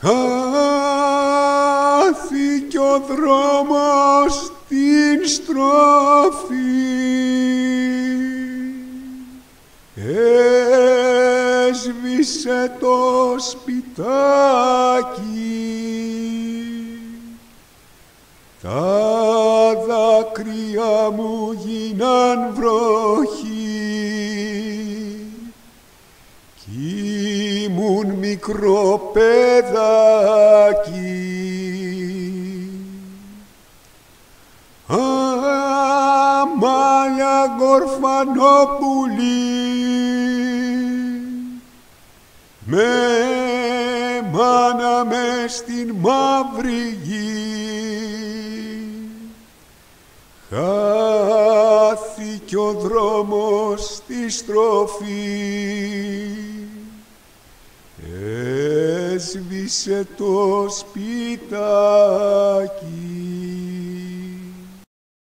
χάθηκε ο δρόμος στην στροφή, έσβησε το σπιτάκι, τα δάκρυα μου γίναν βροχή κι ήμουν μικρό παιδάκι. Αμάλια Γκορφανόπουλη, με μάνα μες στην μαύρη γη, χάθηκε ο δρόμος στη στροφή, έσβησε το σπιτάκι.